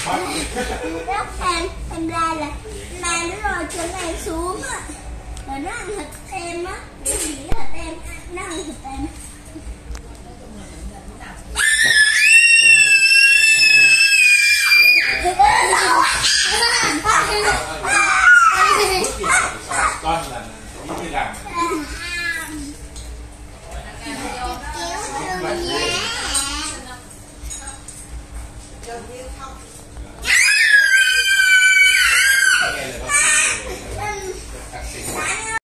Lúc em ra là ma nó rồi chỗ này xuống á, rồi nó ăn thịt em á, cái gì là em nó ăn thịt em.